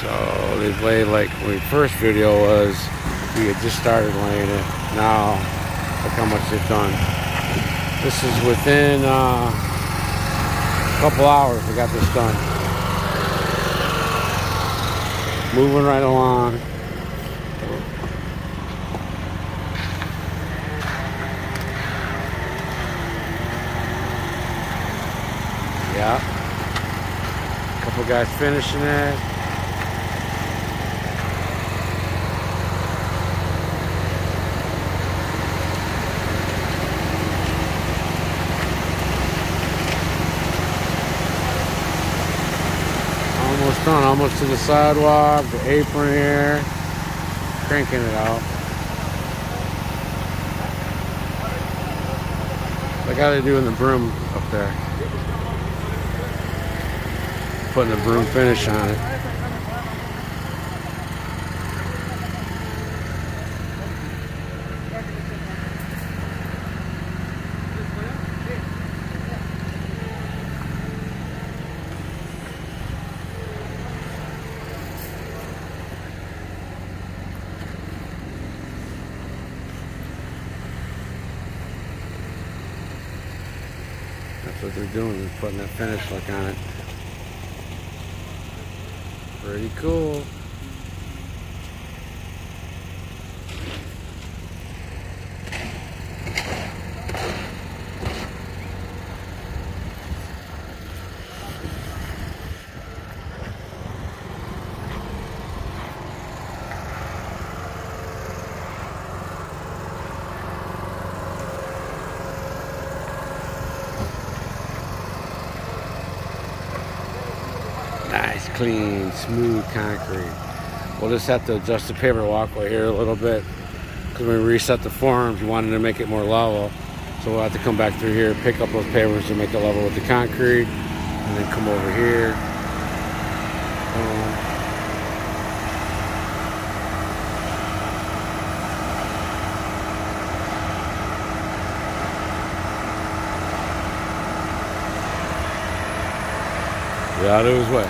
So they've laid, like when the first video was, we had just started laying it. Now, look how much they've done. This is within a couple hours we got this done. Moving right along. Yeah. A couple guys finishing it. Almost done, almost to the sidewalk, the apron here, cranking it out. Like how they do in the Broom up there. Putting the Broom finish on it. That's what they're doing, they're putting that finish look on it. Pretty cool. Nice, clean, smooth concrete. We'll just have to adjust the paver walkway here a little bit because when we reset the forms, we wanted to make it more level. So we'll have to come back through here, pick up those pavers to make it level with the concrete, and then come over here. Get out of his way.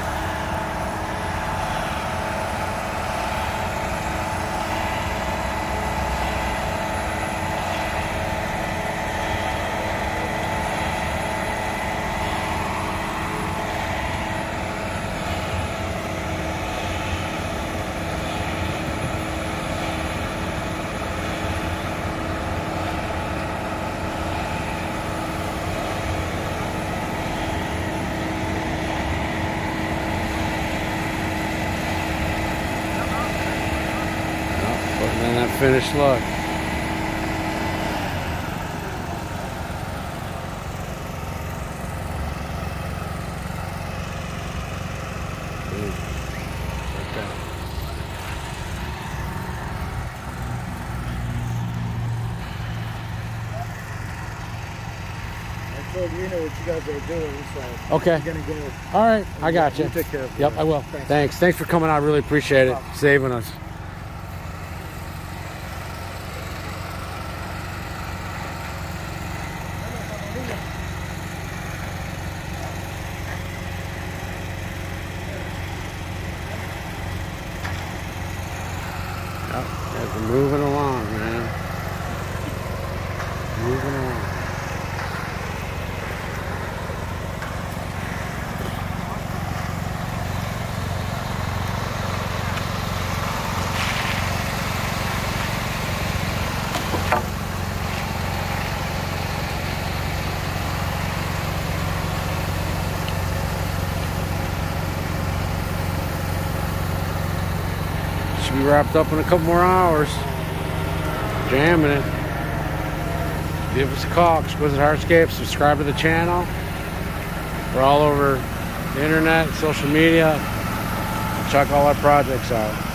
Putting in that finished look. Like that. I told you know what you guys are doing, so okay. you're gonna go. All right, I got you. You take care of it. Yep, I will. Thanks. Thanks for coming out. I really appreciate it. Saving us. Yep, guys are moving along, man. Moving along. Should be wrapped up in a couple more hours. Jamming it. Give us a call, Exquisite Hardscape. Subscribe to the channel. We're all over the internet, social media. Check all our projects out.